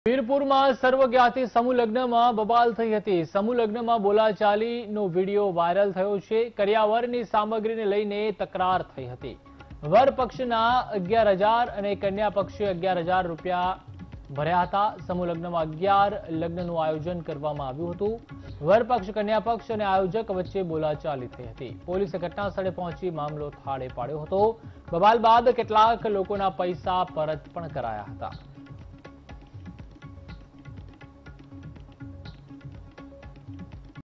વીરપુરમાં સર્વજ્ઞાતિ સમૂહ લગ્નમાં બબાલ થઈ હતી। સમૂહ લગ્નમાં બોલાચાલીનો વિડીયો વાયરલ થયો છે। કરિયાવરની સામગ્રીને લઈને તકરાર થઈ હતી। વર પક્ષના 11,000 અને કન્યા પક્ષે 11,000 રૂપિયા ભર્યા હતા। સમૂહ લગ્નમાં 11 લગ્નનું આયોજન કરવામાં આવ્યું હતું। વર પક્ષ, કન્યા પક્ષ અને આયોજક વચ્ચે બોલાચાલી થઈ હતી। પોલીસે ઘટના સ્થળે પહોંચી મામલો થાળે પાડ્યો હતો। બબાલ બાદ કેટલાક લોકોના પૈસા પરત પણ કરાયા હતા।